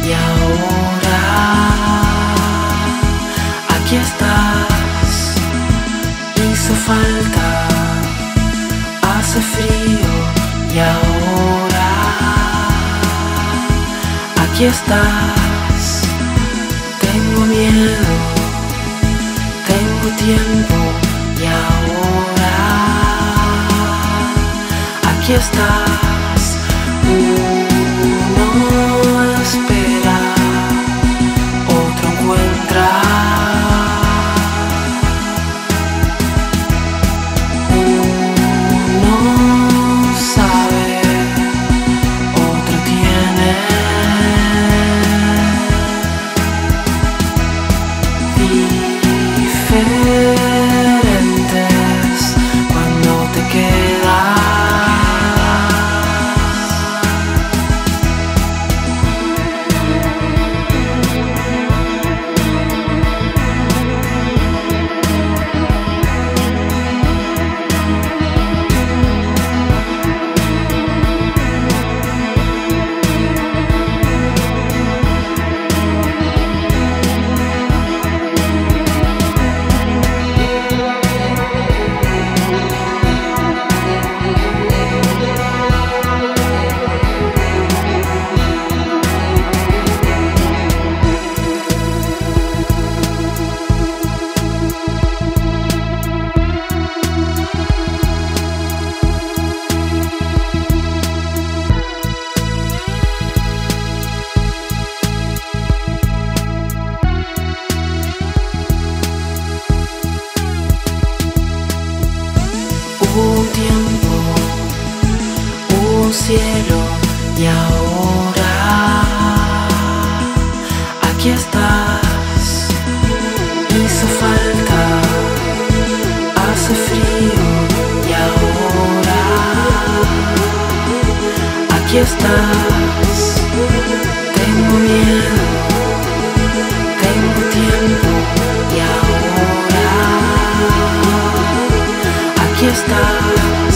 y ahora aquí estás. Hizo falta, hace frío y ahora aquí estás. Tengo miedo, tengo tiempo y ahora aquí estás. Uno espera, otro encuentra. Uno sabe, otro tiene. Diferentes cuando te quedas. Un tiempo, un cielo y ahora aquí estás. Hizo falta, hace frío y ahora aquí estás. Tengo miedo, tengo tiempo y ahora aquí estás.